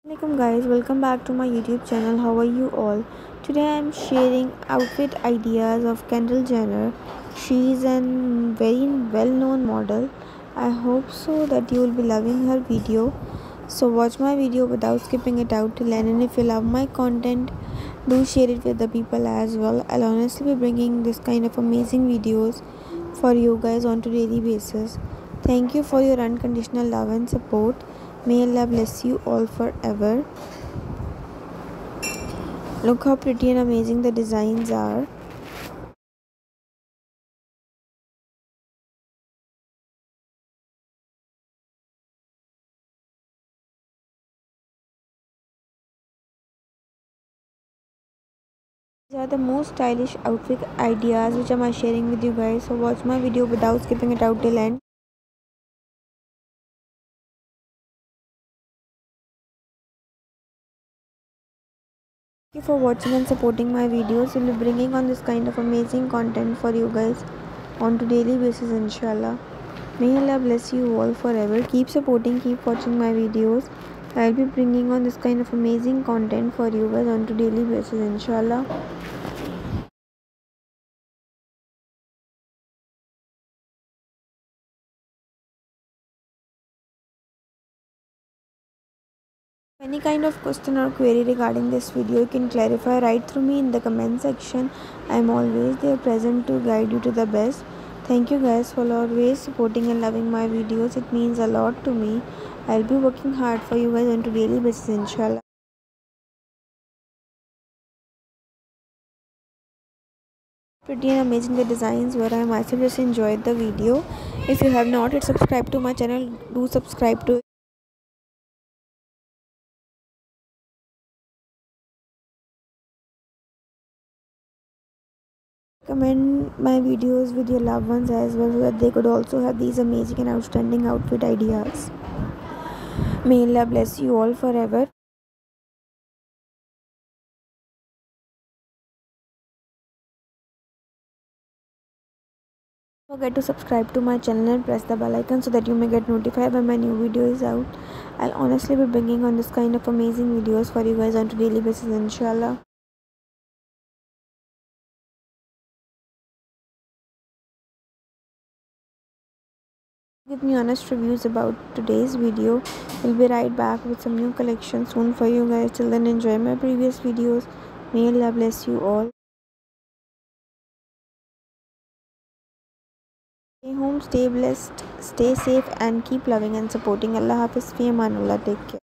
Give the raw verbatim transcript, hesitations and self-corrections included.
Welcome guys, welcome back to my YouTube channel. How are you all? Today I am sharing outfit ideas of Kendall Jenner. She is a very well-known model. I hope so that you will be loving her video. So watch my video without skipping it out till end, and if you love my content, do share it with the people as well. I'll honestly be bringing this kind of amazing videos for you guys on a daily basis. Thank you for your unconditional love and support. May Allah bless you all forever. Look how pretty and amazing the designs are. These are the most stylish outfit ideas which I'm sharing with you guys. So watch my video without skipping it out till end. Thank you for watching and supporting my videos. We'll be bringing on this kind of amazing content for you guys on a daily basis, inshallah. May Allah bless you all forever. Keep supporting, keep watching my videos. I'll be bringing on this kind of amazing content for you guys on a daily basis, inshallah. Any kind of question or query regarding this video, you can clarify right through me in the comment section. I am always there present to guide you to the best. Thank you guys for always supporting and loving my videos. It means a lot to me. I'll be working hard for you guys on a daily basis, inshallah. Pretty and amazing the designs were. I myself just enjoyed the video. If you have not yet subscribed to my channel, do subscribe to it. Comment my videos with your loved ones as well, so that they could also have these amazing and outstanding outfit ideas. May Allah bless you all forever. Don't forget to subscribe to my channel and press the bell icon so that you may get notified when my new video is out. I'll honestly be bringing on this kind of amazing videos for you guys on a daily basis, inshallah. Give me honest reviews about today's video. We'll be right back with some new collection soon for you guys. Till then, enjoy my previous videos. May Allah bless you all. Stay home, stay blessed, stay safe, and keep loving and supporting. Allah Hafiz, fi amanullah. Take care.